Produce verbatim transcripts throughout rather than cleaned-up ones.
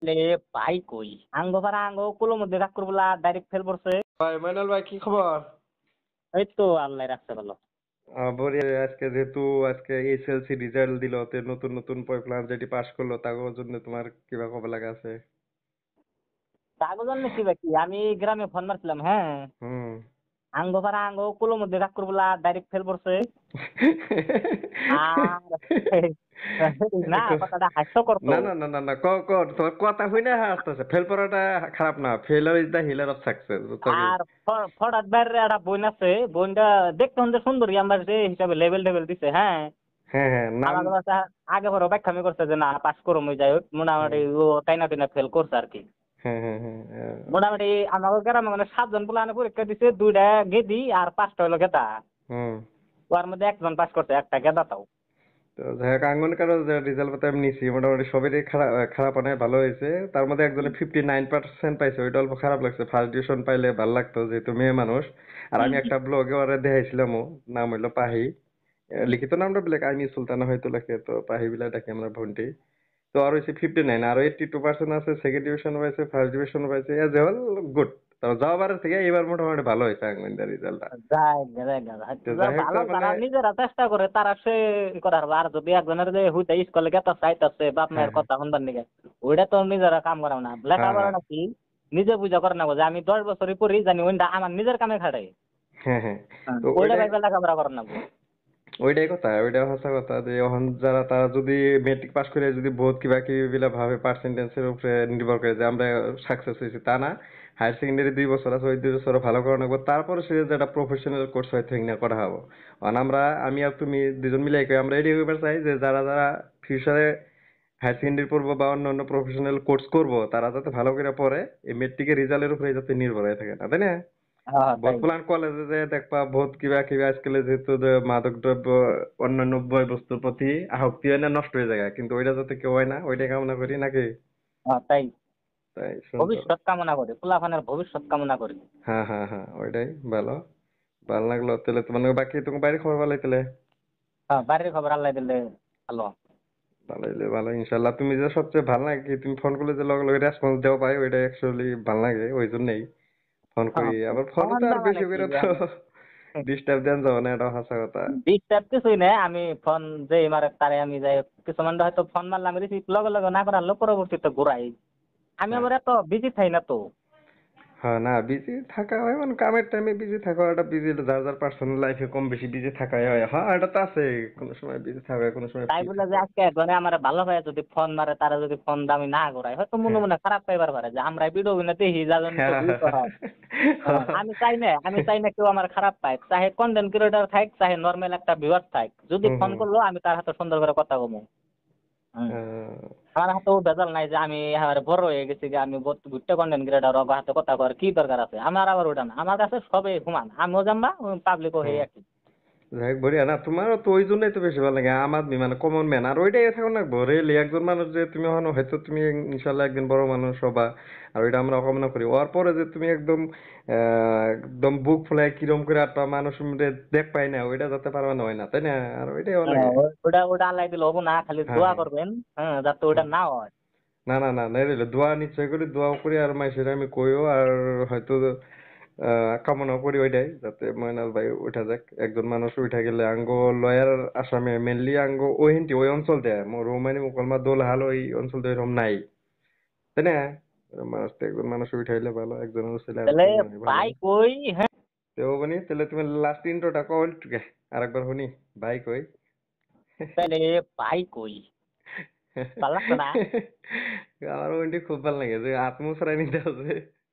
লে ভাই কই আঙ্গ পারা আঙ্গ কুলোর মধ্যে রাগ করবলা ডাইরেক্ট ফেল পড়ছে। ভাই মইনুল ভাই কি খবর? এই তো আল্লাহ রাখতে ভালো। আহ, বলি আজকে যেহেতু আজকে এসএলসি রেজাল্ট দিল তে নতুন নতুন প্ল্যান যেটি পাস করলো তার জন্য তোমার কিবা খবর লাগা আছে? কাগজ আনলে কি বাকি আমি গ্রামে ফোন মারছিলাম, হ্যাঁ হুম। আঙ্গ পারা আঙ্গ কুলোর মধ্যে রাগ করবলা ডাইরেক্ট ফেল পড়ছে। আর না কথাটা হাস্যকর তো। না না না না না ক ক তোর কথা হইনা হাসতেছে। ফেল পড়াটা খারাপ না, failure is the pillar of success. তোকে আর ফ- ফটাত বাইরে একটা বোন আছে, বোনটা দেখতে হতে সুন্দরী, আমার যে হিসাবে লেভেল টেবিল দিছে, হ্যাঁ হ্যাঁ হ্যাঁ নাম। আলাদা আলাদা আগে পরে ব্যাখ্যামি করছে যে না পাস করো মই যাই হোক মোটামুটি হ্যাঁ ও টাইনা টাইনা ফেল করছে আর কি। হ্যাঁ হ্যাঁ হ্যাঁ হ্যাঁ, মোটামুটি আমাদের গ্রামে মানে সাতজন পোলানে পরীক্ষা দিছে, দুইটা গেদি আর পাঁচটা হলো গেদা। হুম। ওর মধ্যে একজন পাস করছে, একটা গেদা তাও। তো যাই হোক আঙ্গন কারো রেজাল্ট কথা আমি নিছি, মোটামুটি সবেরই খারাপ খারাপ অনেক ভালো হয়েছে। তার মধ্যে একজনে ফিফটি নাইন পার্সেন্ট পাইছে, ওইটা অল্প খারাপ লাগছে। ফার্স্ট ডিভিশন পাইলে ভালো লাগতো যেহেতু মেয়ে মানুষ। আর আমি একটা ব্লগে ওরা দেখাইছিলাম, ও নাম হইলো পাহি। আহ, লিখিত নামটা ব্ল্যাক আইনি সুলতানা হয়তো লেখে, তো পাহি বিলা ডাকি আমরা বোনটি। তো আর হয়েছে ফিফটি নাইন, আর এইটটি টু পার্সেন্ট আছে। সেকেন্ড ডিভিশন পাইছে, ফার্স্ট ডিভিশন পাইছে, এজ এ হল গুড। তো যাওয়াবার থেকে এবার মোটামুটি ভালো হয়েছে আঙ্গনটার রেজাল্টটা। যাই যাই যাই তো যারা যাই হোক ভালো তার মানে তারা নিজেরা চেষ্টা করে তারা সে করার হবে। আর যদি একজনের যে হুইতে স্কুলে গেতে চাইতেছে বাপ হ্যাঁ মায়ের কথা শুনবার নিকে, ওইটা তো নিজেরা কাম করাও না, হ্যাঁ লেখাপড়া হ্যাঁ নাকি নিজে বুঝা করে না, যে আমি দশ বছরই পড়ি জানি ওইটা আমার নিজের কামে খাটাই। হ্যাঁ হ্যাঁ। হ্যাঁ, তো ওইটা ওইটাই ভাইবে লেখাপড়া করে না। ওইটাই কথা, ওইটাই হাসা কথা যে এখন যারা তারা যদি মেট্রিক পাস করে যদি বহুত কিবা কিবি বিলা ভাবে পার্সেন্টেজের উপরে নির্ভর করে যে আমরা সাকসেস হয়েছি, তা না। হায়ার সেকেন্ডারি দুই বছর আছে, ওই দুই বছর ভালো করে নেবো, তারপরে সে যেটা প্রফেশনাল কোর্স হয় থেকে না করা হবো। কারণ আমরা আমি আর তুমি দুজন মিলে কই আমরা এটাই ব্যাপার চাই যে যারা যারা ফিউচারে হায়ার সেকেন্ডারি পড়বো বা অন্য অন্য প্রফেশনাল কোর্স করবো, তারা যাতে ভালো করে পড়ে, এই মেট্রিকের রেজাল্টের উপরে যাতে নির্ভর হয়ে থাকে না, তাই না? হ্যাঁ তাই। বর্তমান কলেজে যে দেখবা বহুত কিবা কিবা আজকাল যেহেতু যে মাদক দ্রব্য অন্যান্য বয় বস্তুর প্রতি আসক্তি হয় না, নষ্ট হয়ে যায়, কিন্তু ওইটা যাতে কেউ হয় না ওইটাই কামনা করি নাকি। হ্যাঁ তাই, তাই শুনছো? ভবিষ্যৎ কামনা করি, পোলাপানের ভবিষ্যৎ কামনা করি। হ্যাঁ হ্যাঁ হ্যাঁ ওইটাই ভালো। ভালো লাগলো তাহলে তোমার বাকি তোমার বাইরে খবর ভালো তাহলে। হ্যাঁ বাড়ির খবর আল্লাহ দিলে ভালো। ভালো হইলে ভালো ইনশাল্লাহ। তুমি যে সবচেয়ে ভালো লাগে তুমি ফোন করলে যে লগে লগে রেসপন্স দেওয়া পাই, ওইটা অ্যাকচুয়ালি ভালো লাগে, ওই জন্যই ফোন করি। হ্যাঁ আবার ফোন ফোন তো আর দেওয়া বেশি নাকি করে তো ডিস্টার্ব দেন যাবো না, এটা হাসা কথা। ডিস্টার্ব কিছুই নেই, আমি ফোন যে মারে তারে আমি যাই কিছুমান হয়তো ফোন মারলাম রিসিভ লগে লগে না করার লোক পরবর্তীতে ঘুরাই। আমি হ্যাঁ আবার এত বিজি থাই না তো। হ্যাঁ, না বিজি থাকা হয় মানে কামের টাইমে বিজি থাকা হয়, এটা বিজি যার যার পার্সোনাল লাইফে কম বেশি বিজি থাকাই হয়। হ্যাঁ এটা তো আছে, কোনো সময় বিজি থাকা হয়, কোনো সময় তাই ফ্রি বলে যে থাকা হয়। আজকে একজনে আমার ভালো ভাই যদি ফোন মারে তারা যদি ফোন দামি না করাই হয়তো মনে হ্যাঁ মনে খারাপ পাইবার পারে যে আমরা ভিডিও না দেখি যা জন্য তো ভিউ তো হয়। হ্যাঁ, আমি চাই না আমি চাই না কেউ আমার খারাপ পায়, চাহে কন্টেন্ট ক্রিয়েটর থাক চাহে নর্মাল একটা ভিউয়ার থাক, যদি হুম ফোন হুম। করলো আমি তার হাতে সুন্দর করে কথা বলবো। হুম, আহ, আমার হাতেও ভেজাল নাই যে আমি একেবারে বড় হয়ে গেছি যে আমি বুঝতে কন্টেন্ট ক্রিয়েটর ওর হাতে কথা কর কি দরকার আছে, আমার আবার ওটা না, আমার কাছে সবে সমান, আমিও জানবা পাবলিকও হয়ে হুম। একই। যাই হোক বঢ়িয়া না, তোমারও তো ওই জন্যই তো বেশি ভালো লাগে আমার মানে কমন ম্যান, আর ওইটাই থাকুন না রিয়েলি একজন মানুষ যে তুমি হনো হয়তো তুমি ইনশাল্লাহ একদিন বড় মানুষ হবা। আর ওইটা আমরা কামনা করি। ওর পরে যে তুমি একদম আহ, একদম বুক ফুলাই কিরম করে একটা মানুষ দেখ পাই না, ওইটা যাতে পারবা না হয় না, তাই না? আর ওইটাই ভালো হ্যাঁ, লাগে। ও- ওটা ওটা আল্লাহ দিলে হবো না, খালি হ্যাঁ দোয়া হ্যাঁ। করবেন হ্যাঁ যাতে ওটা হুম। না হয়। না না না না রে, দোয়া নিশ্চয় করি, দোয়াও করি আর মাইসের আমি কইও আর হয়তো আহ, কামনাও করি ওইটাই যাতে ময়নাল ভাই উঠা যাক। একজন মানুষ উঠা গেলে আঙ্গ লয়ার আসামে মেনলি আঙ্গ ওই হিন্টি ওই অঞ্চল দেয় রোমানি মুকলমা দোল হাল ওই অঞ্চল তো এরকম নাই, তাই না? এরম মানুষ তো একজন মানুষ উঠাইলে ভালো, একজন মানুষ হইলে আরো তাহলে কেমন হয় ভালো। ভাই কই, হ্যাঁ তো বনি তাহলে তুমি লাস্ট ইন্ট্রোটা কল টুকে আরেকবার শুনি। ভাই কই? তাহলে ভাই কই ভালো লাগতো না। আমার ওইটি খুব ভালো লাগে যে আত্মসরাই নিতে হবে।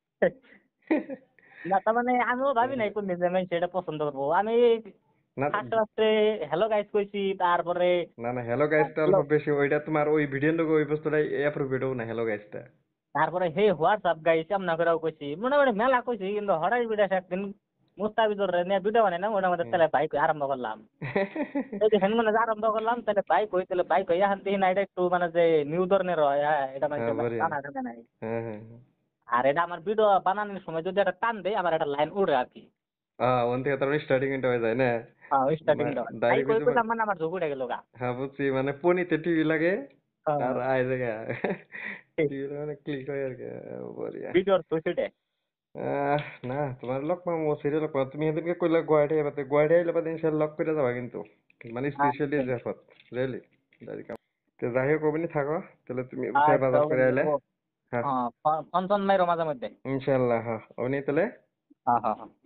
না তার মানে আমিও ভাবি নাই কোন নিজে আমি সেটা পছন্দ করবো। আমি না ফার্স্টে ফার্স্টে হ্যালো গাইস কইছি, তারপরে না না হ্যালো গাইসটা অল্প হ্যালো, বেশি ওইটা তোমার ওই ভিডিও লোক ওই বস্তুটাই অ্যাপ্রোপ্রিয়েট না হ্যালো গাইসটা। তারপরে হে হোয়াটসঅ্যাপ গাইস এমনা করেও কইছি, মোটামুটি মেলা কইছি, কিন্তু হঠাৎ বিদেশ একদিন মুস্তাফিজুর নিয়ে ভিডিও বানাই না ওটা আমাদের তাহলে বাইক আরম্ভ করলাম। এই যে হেন মানে আরম্ভ করলাম তাহলে বাইক হই তাহলে বাইক হই এখন দেখি না এটা একটু মানে যে নিউ ধরনের হয়, হ্যাঁ এটা মানে হ্যাঁ বড়িয়া। টানা টানা নাই। হ্যাঁ হ্যাঁ হ্যাঁ। আর এটা আমার ভিডিও বানানোর সময় যদি একটা টান দেয় আবার একটা লাইন উড়ে আর কি। আহ ওন থেকে তার স্টার্টিং এটা হয়ে যায় না। হ্যাঁ স্টার্টিং দাও তাই ডাইরেক্ট কই হচ্ছে কইলাম মানে আমার ঝুঁক উঠে গেল গা। হ্যাঁ বুঝছি, মানে পনিতে টিভি লাগে হ্যাঁ, আর আয় জায়গা টিভিতে মানে ক্লিক হয় আর কি আহ, বঢ়িয়া ভিডিওর তো সেটাই আহ না তোমার লগ পাম সিরিয়াল লগ পাম তুমি সেদিনকে কইলা গুয়াহাটি আইবা তো গুয়াহাটি আইলে বাদে ইনশাল্লাহ লগ করে যাবা কিন্তু মানে স্পেশালি আচ্ছা জাফত রেলি তো যাই হোক অবিনি থাকো তাহলে তুমি উঠে আচ্ছা বাজার করে আইলে ও হ্যাঁ হ্যাঁ ফোন টোন মাইরো মাঝে মধ্যে ইনশাল্লাহ হ্যাঁ অবিনি তাহলে হ্যাঁ হ্যাঁ হ্যাঁ